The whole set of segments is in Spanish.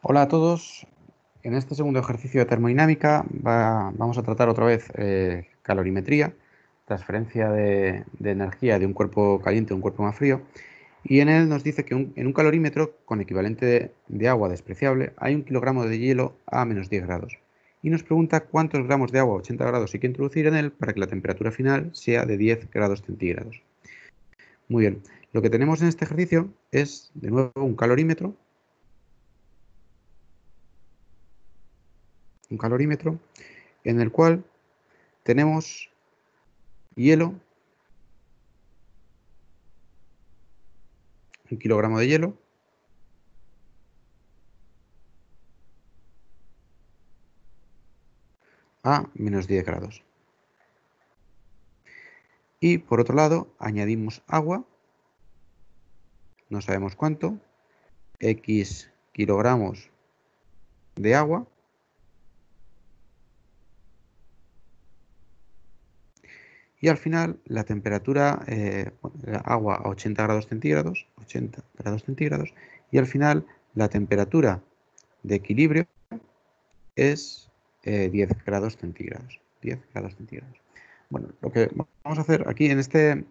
Hola a todos. En este segundo ejercicio de termodinámica vamos a tratar otra vez calorimetría, transferencia de energía de un cuerpo caliente a un cuerpo más frío. Y en él nos dice que en un calorímetro con equivalente de agua despreciable hay 1 kilogramo de hielo a menos 10 grados. Y nos pregunta cuántos gramos de agua a 80 grados hay que introducir en él para que la temperatura final sea de 10 grados centígrados. Muy bien. Lo que tenemos en este ejercicio es, de nuevo, un calorímetro en el cual tenemos hielo, 1 kilogramo de hielo, a menos 10 grados. Y por otro lado, añadimos agua, no sabemos cuánto, X kilogramos de agua, y al final la temperatura, agua a 80 grados centígrados, y al final la temperatura de equilibrio es 10 grados centígrados. 10 grados centígrados. Bueno, lo que vamos a hacer aquí en este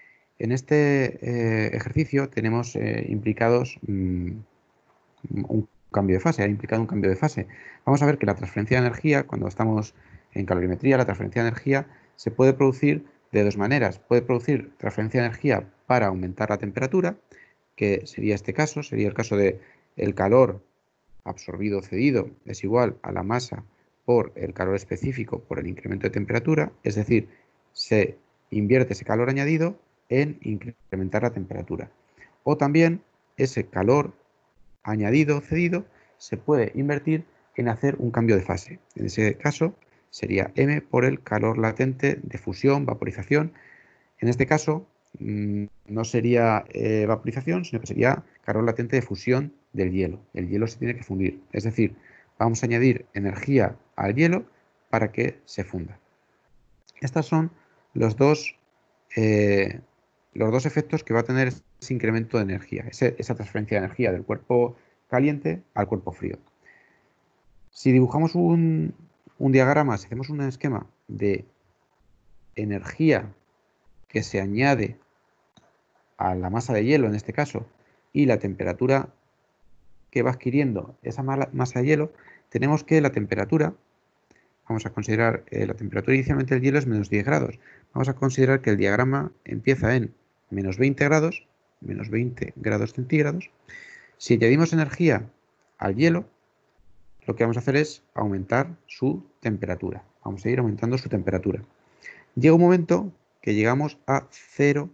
ejercicio tenemos implicados un cambio de fase, ha implicado un cambio de fase. Vamos a ver que la transferencia de energía, cuando estamos en calorimetría, la transferencia de energía se puede producir de dos maneras. Puede producir transferencia de energía para aumentar la temperatura, que sería este caso, sería el caso de el calor absorbido o cedido es igual a la masa por el calor específico por el incremento de temperatura, es decir, se invierte ese calor añadido en incrementar la temperatura. O también ese calor añadido cedido se puede invertir en hacer un cambio de fase. En ese caso sería M por el calor latente de fusión, vaporización. En este caso no sería vaporización, sino que sería calor latente de fusión del hielo. El hielo se tiene que fundir. Es decir, vamos a añadir energía al hielo para que se funda. Estos son los dos, eh, los dos efectos que va a tener ese incremento de energía, esa transferencia de energía del cuerpo caliente al cuerpo frío. Si dibujamos un diagrama, si hacemos un esquema de energía que se añade a la masa de hielo en este caso y la temperatura que va adquiriendo esa masa de hielo, tenemos que la temperatura, vamos a considerar la temperatura inicialmente del hielo es menos 10 grados. Vamos a considerar que el diagrama empieza en menos 20 grados, menos 20 grados centígrados. Si añadimos energía al hielo, lo que vamos a hacer es aumentar su temperatura. Vamos a ir aumentando su temperatura. Llega un momento que llegamos a 0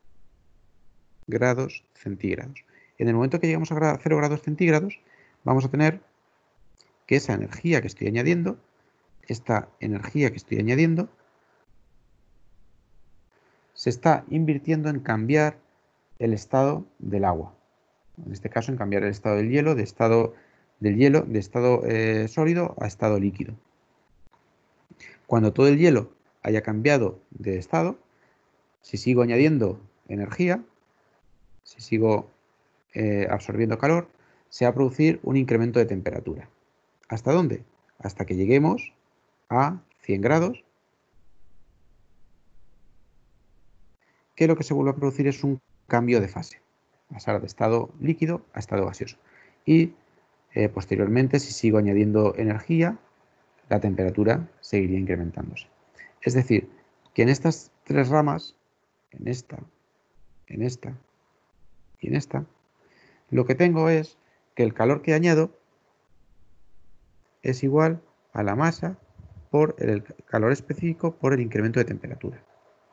grados centígrados. En el momento que llegamos a 0 grados centígrados, vamos a tener que esa energía que estoy añadiendo, esta energía que estoy añadiendo, se está invirtiendo en cambiar el estado del agua. En este caso, en cambiar el estado del hielo, de estado sólido a estado líquido. Cuando todo el hielo haya cambiado de estado, si sigo añadiendo energía, si sigo absorbiendo calor, se va a producir un incremento de temperatura. ¿Hasta dónde? Hasta que lleguemos a 100 grados, que lo que se vuelve a producir es un cambio de fase, pasar de estado líquido a estado gaseoso. Y posteriormente, si sigo añadiendo energía, la temperatura seguiría incrementándose. Es decir, que en estas tres ramas, en esta y en esta, lo que tengo es que el calor que añado es igual a la masa por el calor específico por el incremento de temperatura.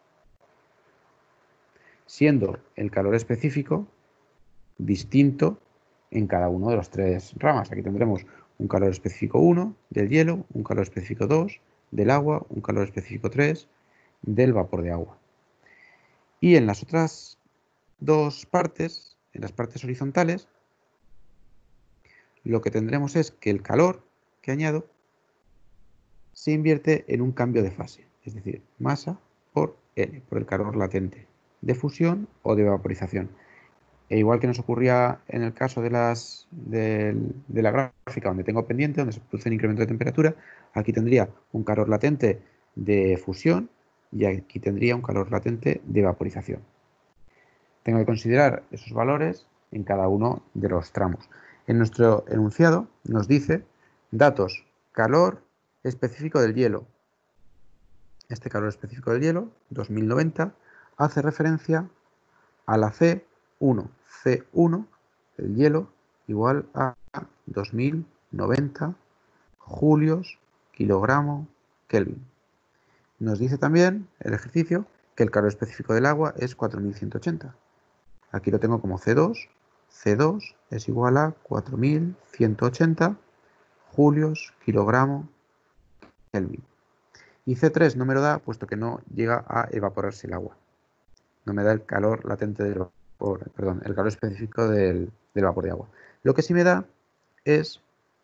Siendo el calor específico distinto en cada uno de las tres ramas. Aquí tendremos un calor específico 1 del hielo, un calor específico 2 del agua, un calor específico 3 del vapor de agua. Y en las otras dos partes, en las partes horizontales, lo que tendremos es que el calor que añado se invierte en un cambio de fase, es decir, masa por N, por el calor latente de fusión o de vaporización. E igual que nos ocurría en el caso de la gráfica donde tengo pendiente, donde se produce un incremento de temperatura, aquí tendría un calor latente de fusión y aquí tendría un calor latente de vaporización. Tengo que considerar esos valores en cada uno de los tramos. En nuestro enunciado nos dice datos, calor específico del hielo. Este calor específico del hielo, 2090, hace referencia a la C1. C1 del hielo igual a 2090 julios kilogramo Kelvin. Nos dice también el ejercicio que el calor específico del agua es 4180. Aquí lo tengo como C2. C2 es igual a 4180 julios kilogramo Kelvin. Y C3 no me lo da puesto que no llega a evaporarse el agua. No me da el calor latente del vapor, perdón, el calor específico del vapor de agua. Lo que sí me da es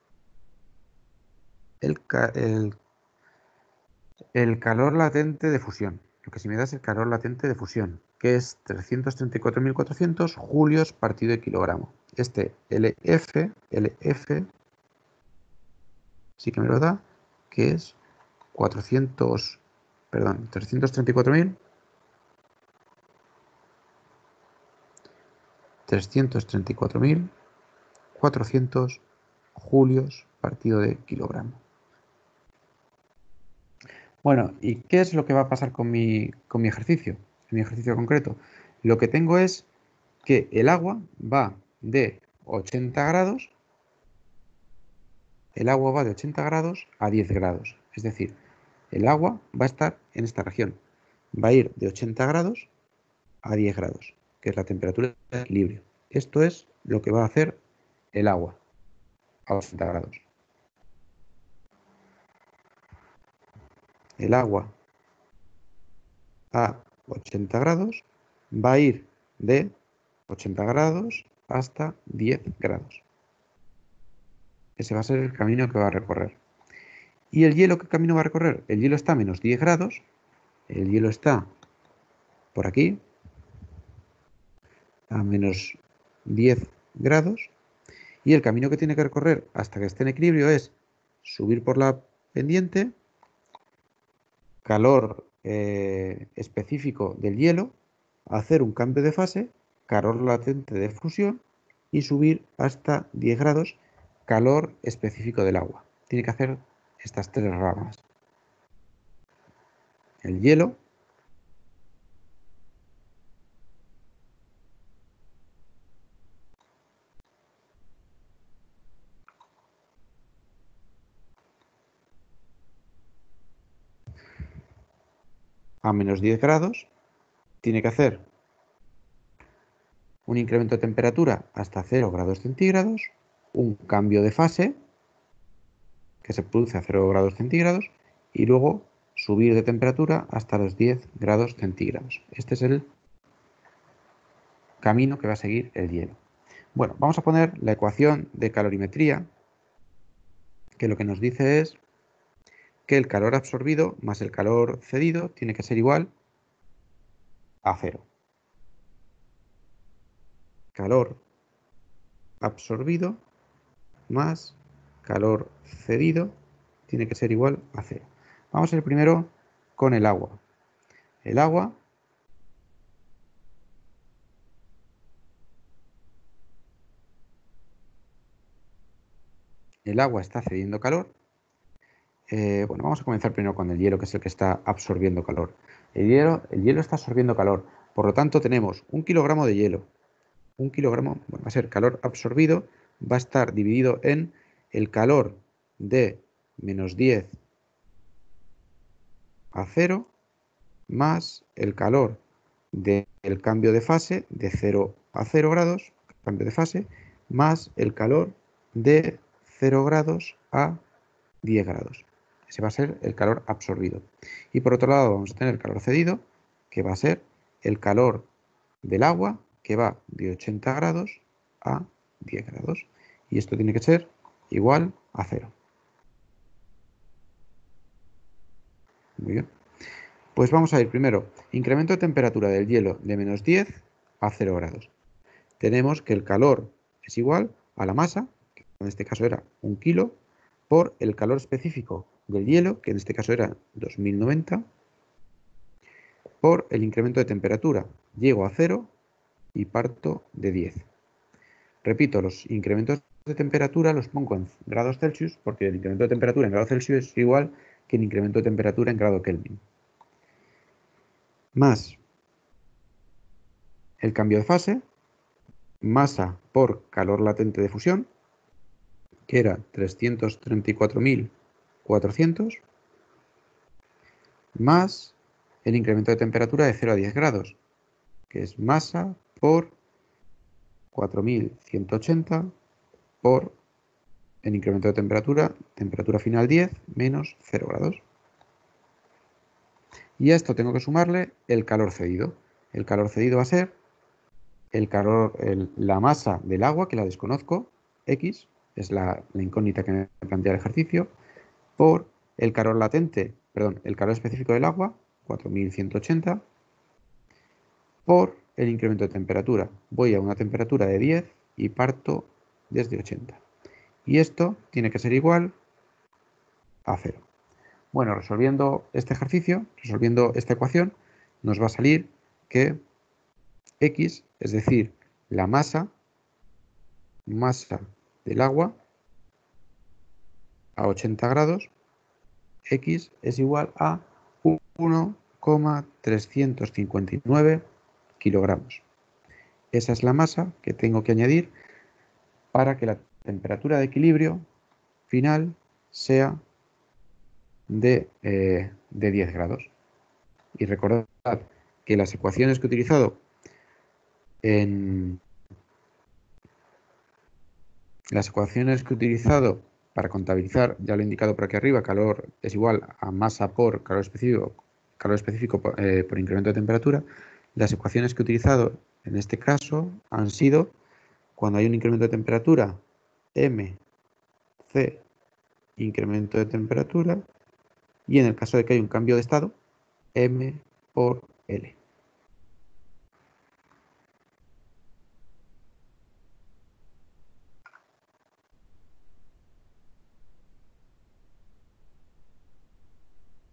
el calor latente de fusión. Lo que sí me da es el calor latente de fusión, que es 334.400 julios partido de kilogramo. Este LF sí que me lo da, que es 334.400 julios partido de kilogramo. Bueno, ¿y qué es lo que va a pasar con mi ejercicio? En mi ejercicio concreto. Lo que tengo es que el agua va de 80 grados, a 10 grados. Es decir, el agua va a estar en esta región. Va a ir de 80 grados a 10 grados, que es la temperatura de equilibrio. Esto es lo que va a hacer el agua a 80 grados. El agua a 80 grados va a ir de 80 grados hasta 10 grados. Ese va a ser el camino que va a recorrer. ¿Y el hielo qué camino va a recorrer? El hielo está a menos 10 grados. El hielo está por aquí, a menos 10 grados. Y el camino que tiene que recorrer hasta que esté en equilibrio es subir por la pendiente, calor específico del hielo, hacer un cambio de fase, calor latente de fusión y subir hasta 10 grados, calor específico del agua. Tiene que hacer estas tres ramas. El hielo, a menos 10 grados, tiene que hacer un incremento de temperatura hasta 0 grados centígrados, un cambio de fase que se produce a 0 grados centígrados y luego subir de temperatura hasta los 10 grados centígrados. Este es el camino que va a seguir el hielo. Bueno, vamos a poner la ecuación de calorimetría, que lo que nos dice es que el calor absorbido más el calor cedido tiene que ser igual a 0. Calor absorbido más calor cedido tiene que ser igual a 0. Vamos a ir primero con el agua. El agua está cediendo calor. Bueno, vamos a comenzar primero con el hielo, que es el que está absorbiendo calor. El hielo está absorbiendo calor. Por lo tanto, tenemos 1 kilogramo de hielo. 1 kilogramo, bueno, va a ser calor absorbido, va a estar dividido en el calor de menos 10 a 0 más el calor del cambio de fase de 0 a 0 grados, cambio de fase, más el calor de 0 grados a 10 grados. Ese va a ser el calor absorbido. Y por otro lado vamos a tener el calor cedido, que va a ser el calor del agua, que va de 80 grados a 10 grados. Y esto tiene que ser igual a 0. Muy bien. Pues vamos a ir primero. Incremento de temperatura del hielo de menos 10 a 0 grados. tenemos que el calor es igual a la masa, que en este caso era 1 kilo, por el calor específico del hielo, que en este caso era 2090, por el incremento de temperatura. Llego a 0 y parto de 10. Repito, los incrementos de temperatura los pongo en grados Celsius, porque el incremento de temperatura en grados Celsius es igual que el incremento de temperatura en grado Kelvin. Más el cambio de fase, masa por calor latente de fusión, que era 334.400, más el incremento de temperatura de 0 a 10 grados, que es masa por 4.180 por el incremento de temperatura final 10 menos 0 grados. Y a esto tengo que sumarle el calor cedido. El calor cedido va a ser la masa del agua, que la desconozco, X, es la incógnita que me plantea el ejercicio, por el calor latente, perdón, el calor específico del agua, 4.180, por el incremento de temperatura. Voy a una temperatura de 10 y parto desde 80. Y esto tiene que ser igual a 0. Bueno, resolviendo este ejercicio, resolviendo esta ecuación, nos va a salir que X, es decir, la masa del agua a 80 grados, X es igual a 1,359 kilogramos. Esa es la masa que tengo que añadir para que la temperatura de equilibrio final sea de 10 grados. Y recordad que las ecuaciones que he utilizado para contabilizar, ya lo he indicado por aquí arriba, calor es igual a masa por calor específico por incremento de temperatura. Las ecuaciones que he utilizado en este caso han sido cuando hay un incremento de temperatura, m, c, incremento de temperatura, y en el caso de que haya un cambio de estado, m por L.